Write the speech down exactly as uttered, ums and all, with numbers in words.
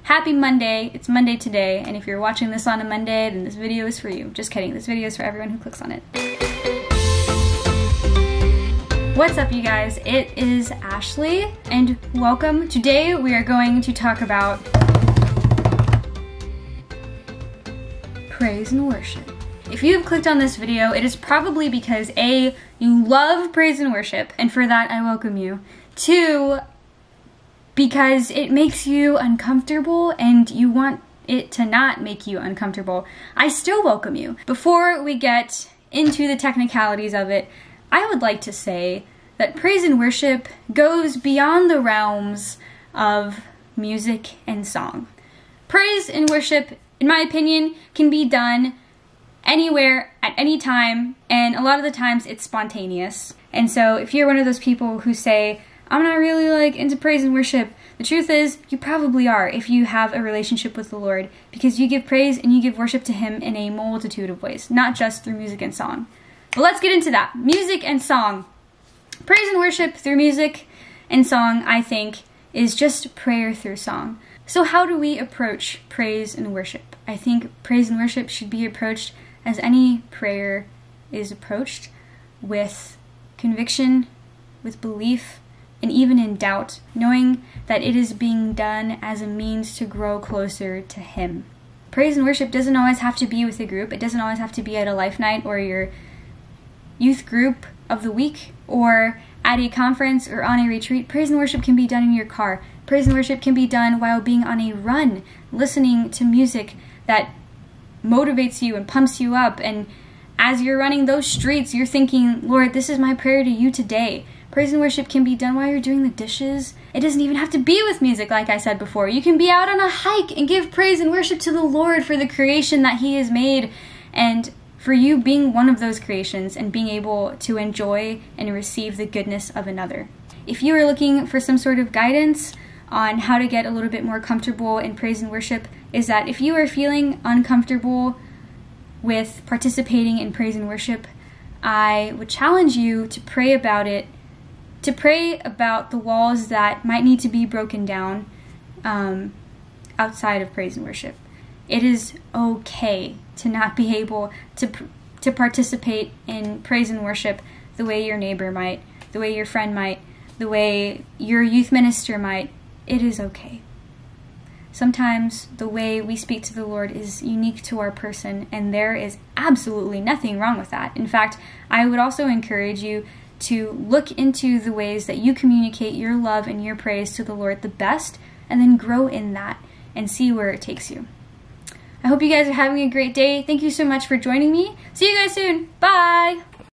happy Monday. It's Monday today, and if you're watching this on a Monday, then this video is for you. Just kidding, this video is for everyone who clicks on it. What's up, you guys? It is Ashley, and welcome. Today we are going to talk about praise and worship. If you have clicked on this video, it is probably because A, you love praise and worship, and for that I welcome you. Two, because it makes you uncomfortable and you want it to not make you uncomfortable. I still welcome you. Before we get into the technicalities of it, I would like to say that praise and worship goes beyond the realms of music and song. Praise and worship, in my opinion, can be done anywhere, at any time, and a lot of the times it's spontaneous. And so if you're one of those people who say, I'm not really like into praise and worship, the truth is you probably are if you have a relationship with the Lord, because you give praise and you give worship to Him in a multitude of ways, not just through music and song. But let's get into that. Music and song. Praise and worship through music and song, I think, is just prayer through song. So how do we approach praise and worship? I think praise and worship should be approached as any prayer is approached, with conviction, with belief, and even in doubt, knowing that it is being done as a means to grow closer to Him. Praise and worship doesn't always have to be with a group. It doesn't always have to be at a life night or your youth group of the week or at a conference or on a retreat. Praise and worship can be done in your car. Praise and worship can be done while being on a run, listening to music that motivates you and pumps you up, and as you're running those streets, you're thinking, Lord, this is my prayer to you today. Praise and worship can be done while you're doing the dishes. It doesn't even have to be with music, like I said before. You can be out on a hike and give praise and worship to the Lord for the creation that He has made, and for you being one of those creations and being able to enjoy and receive the goodness of another. If you are looking for some sort of guidance on how to get a little bit more comfortable in praise and worship, is that if you are feeling uncomfortable with participating in praise and worship, I would challenge you to pray about it, to pray about the walls that might need to be broken down um, outside of praise and worship. It is okay to not be able to to participate in praise and worship the way your neighbor might, the way your friend might, the way your youth minister might. It is okay. Sometimes the way we speak to the Lord is unique to our person, and there is absolutely nothing wrong with that. In fact, I would also encourage you to look into the ways that you communicate your love and your praise to the Lord the best, and then grow in that and see where it takes you. I hope you guys are having a great day. Thank you so much for joining me. See you guys soon. Bye!